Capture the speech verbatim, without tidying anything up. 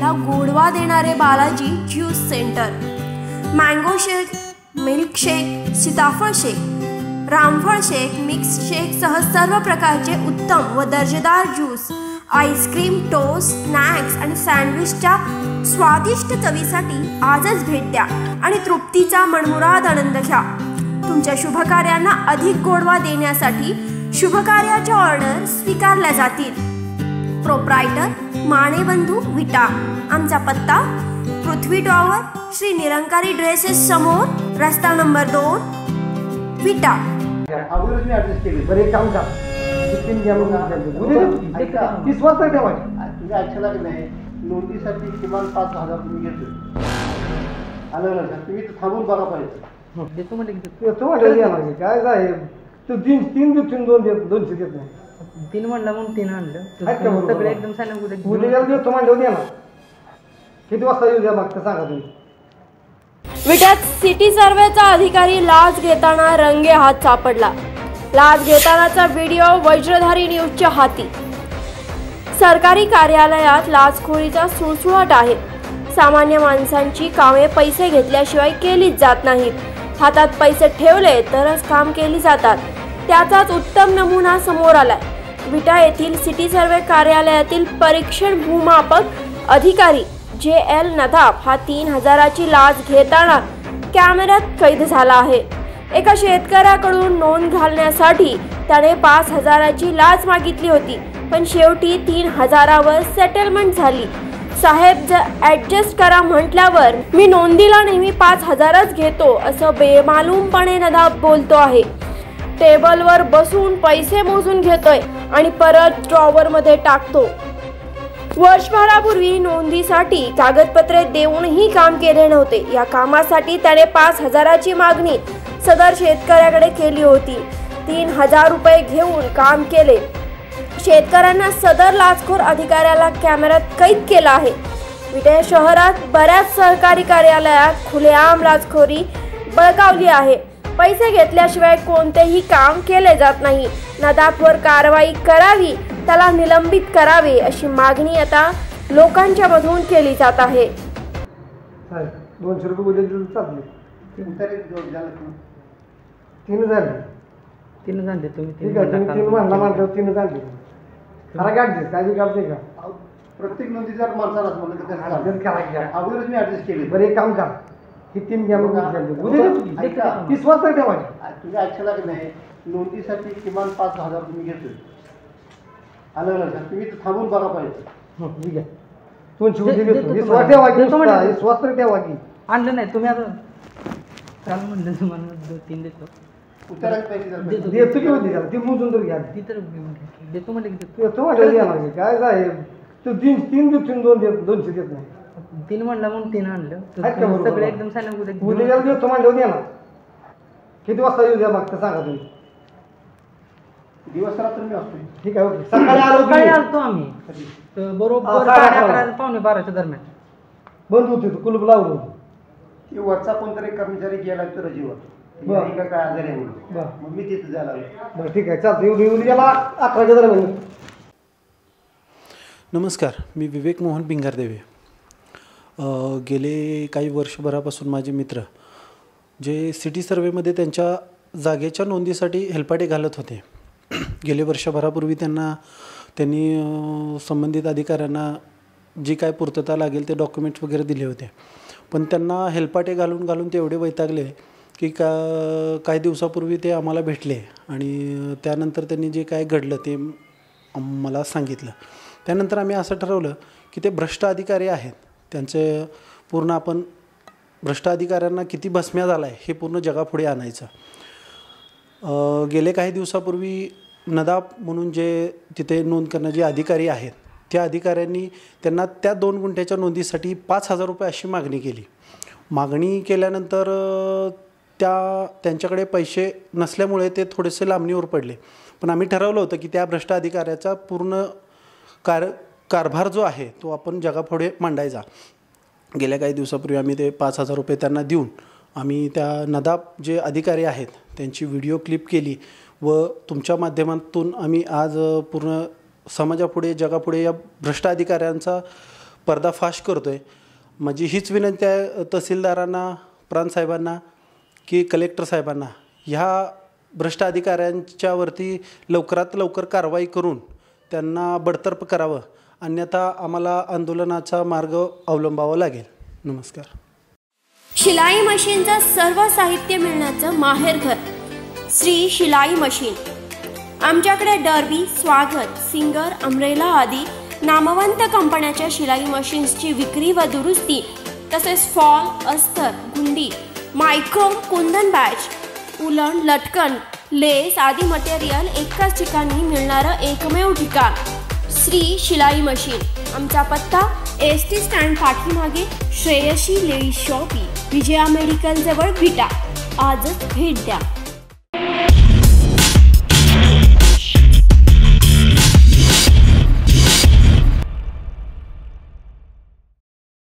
केला गोडवा देणारे Balaji juice centre. Mango shake, milk shake, सीताफळ शेक, रामफळ शेक, मिक्स शेक सह सर्व प्रकारचे उत्तम व दर्जेदार ज्यूस, आईस्क्रीम, टोस्ट, स्नॅक्स आणि सँडविचच्या स्वादिष्ट चवीसाठी आजच भेट द्या आणि तृप्तीचा मनमुराद आनंद घ्या। तुमच्या शुभकार्यांना अधिक गोडवा देण्यासाठी शुभकार्याच्या ऑर्डर स्वीकारल्या जातील। प्रोप्रायटर मानेबंधू विटा। आमचा पत्ता पृथ्वी टॉवर, श्री निरंकारी ड्रेसेस समोर, रस्ता नंबर दोन, विटा। अगोदरच मी ऍडजस्ट केली। बरं एक काम का तीन घ्या मग विश्वास नाही ठेवायचा। तुम्ही ऐकला की नाही, नोंदीसाठी किमान पाच हजार तुम्ही घेतोय। आलं ना, तुम्ही तर थांबून बघा पाहिजे। देतो म्हणजे देतो म्हणजे काय काय तू तीन तीन तीन दोन देत दोनशे देत नाही। तीन म्हणला म्हणून तीन आणलं सगळे एकदम सांगा उद्या उद्या देतो म्हणलं द्या ना। किती वाजता येऊ द्या मग सांगा तुम्ही। विट्यात सिटी सर्वेचा अधिकारी लाच घेताना रंगे हात सापडला। लाच घेतानाचा व्हिडिओ वज्रधारी न्यूजच्या हाती। सरकारी कार्यालयात लाचखोरीचा सुळसुळाट आहे। सामान्य माणसांची कामे पैसे घेतल्याशिवाय केलीच जात नाहीत। हातात पैसे ठेवले तरच काम केली जातात। त्याचाच उत्तम नमुना समोर आलाय। विटा येथील सिटी सर्वे कार्यालयातील परीक्षण भूमापक अधिकारी जे एल नदाफ हा तीन हजाराची लाच घेताना कॅमेऱ्यात कैद झाला आहे। एका शेतकऱ्याकडून नोंद घालण्यासाठी त्याने पाच हजाराची लाच मागितली होती, पण शेवटी तीन हजारावर सेटलमेंट झाली। साहेब जर ऍडजस्ट करा म्हटल्यावर मी नोंदीला नेहमी पाच हजारच घेतो असं बेमालूमपणे नदाफ बोलतो आहे। टेबलवर बसून पैसे मोजून घेतोय आणि परत ड्रॉवर मध्ये टाकतो। वर्षभरापूर्वी नोंदीसाठी कागदपत्रे देऊनही काम केले नव्हते। या कामासाठी त्याने पाच हजाराची मागणी सदर शेतकऱ्याकडे केली होती। तीन हजार रुपये घेऊन काम केले। शेतकऱ्यांना सदर लाचखोर अधिकाऱ्याला कॅमेऱ्यात कैद केला आहे। विटा शहरात बऱ्याच सरकारी कार्यालयात खुलेआम लाचखोरी बळकावली आहे। पैसे घेतल्याशिवाय कोणतेही काम केले जात नाही। नदाफवर कारवाई करावी, त्याला निलंबित करावे अशी मागणी आता लोकांच्या मधून केली जात आहे। दोनशे रुपये उद्या दिले चालले तीन झाले तीन झाले तुम्ही ठीक आहे। तुम्ही तीन म्हणला म्हणलं तीन झाले खरा काढते काय बी काढते का प्रत्येक नोंदीचा माणसालाच म्हणलं अगोदरच मी ऍडजस्ट केली। बरं एक काम का ही तीन घ्या मग विश्वास नाही ठेवायचा। तुम्ही ऐकला की नाही, नोंदीसाठी किमान पाच हजार तुम्ही घेतोय। आलं ना, तुम्ही तर थांबून बघा पाहिजे। ठीक आहे दोनशे देतो विश्वास ठेवा की विश्वास तर ठेवा की आणलं नाही तुम्ही आता काल म्हणलं तुम्हाला दोन तीन देतो देतो की होती ती मोजून तर घ्या ती तर देतो म्हणजे देतो म्हणजे काय काय तू तीन तीन तीन दोन देत दोनशे देत नाही। तीन म्हणला म्हणून तीन आणलं सगळे एकदम सांगा उद्या उद्या देतो म्हणलं द्या ना। किती वाजता येऊ द्या मग सांगा तुम्ही। दिवस रात्र मी असतो। ठीक आहे ओके। सकाळी आलो सकाळी आलतो आम्ही बरोबर साडे अकरा पावणे बाराच्या दरम्यान बंद होते कुलूप लावलं होतं। वरचा कोणतरी कर्मचारी गेला तर रजेवर काय आजारी आहे म्हणून मग मी तिथे जायला लागलो। बरं ठीक आहे चालतं येऊ येऊ गेला अकराच्या दरम्यान। नमस्कार, मी विवेक मोहन भिंगारदेवे। गेले काही वर्षभरापासून माझे मित्र जे सिटी सर्वेमध्ये त्यांच्या जागेच्या नोंदीसाठी हेलपाटे घालत होते। गेले वर्षभरापूर्वी त्यांना त्यांनी संबंधित अधिकाऱ्यांना जी काय पूर्तता लागेल ते डॉक्युमेंट्स वगैरे दिले होते, पण त्यांना हेलपाटे घालून घालून ते एवढे वैतागले की का काही दिवसापूर्वी ते आम्हाला भेटले आणि त्यानंतर त्यांनी जे काय घडलं ते मला सांगितलं। त्यानंतर आम्ही असं ठरवलं की ते भ्रष्ट अधिकारी आहेत, त्यांचे पूर्ण आपण भ्रष्ट अधिकाऱ्यांना किती भस्म्या झाला आहे हे पूर्ण जगापुढे आणायचं। गेले काही दिवसापूर्वी नदाफ म्हणून जे तिथे नोंद करणारे जे अधिकारी आहेत त्या अधिकाऱ्यांनी त्यांना त्या दोन गुंठ्याच्या नोंदीसाठी पाच हजार रुपये अशी मागणी केली। मागणी केल्यानंतर त्या त्यांच्याकडे पैसे नसल्यामुळे ते थोडेसे लांबणीवर पडले, पण आम्ही ठरवलं होतं की त्या भ्रष्ट अधिकाऱ्याचा पूर्ण कार कारभार जो आहे तो आपण जगापुढे मांडायचा। गेल्या काही दिवसापूर्वी आम्ही ते पाच हजार रुपये त्यांना देऊन आम्ही त्या नदाफ जे अधिकारी आहेत त्यांची व्हिडिओ क्लिप केली व तुमच्या माध्यमातून आम्ही आज पूर्ण समाजापुढे जगापुढे या भ्रष्ट अधिकाऱ्यांचा पर्दाफाश करतो आहे. माझी हीच विनंती आहे तहसीलदारांना, प्रांतसाहेबांना की कलेक्टर साहेबांना ह्या भ्रष्ट अधिकाऱ्यांच्यावरती लवकरात लवकर कारवाई करून त्यांना बडतर्फ करावं, अन्यथा आम्हाला आंदोलनाचा मार्ग अवलंबावा लागेल. नमस्कार. शिलाई मशीनचं सर्व साहित्य मिळण्याचं माहेरघर श्री शिलाई मशीन. आमच्याकडे डर्बी, स्वागत, सिंगर, अमरेला आदी नामवंत कंपन्याच्या शिलाई मशीन्सची विक्री व दुरुस्ती तसेच फॉल, अस्तर, गुंडी, मायक्रोम, कुंदन बॅच, उलण, लटकन, लेस आदी मटेरियल एकाच ठिकाणी मिळणारं एकमेव ठिकाण श्री शिलाई मशीन. आमचा पत्ता एस टी स्टँड पाठीमागे Shreyashi ladies shoppe, Vijaya medical जवळ विटा. आजच भेट द्या.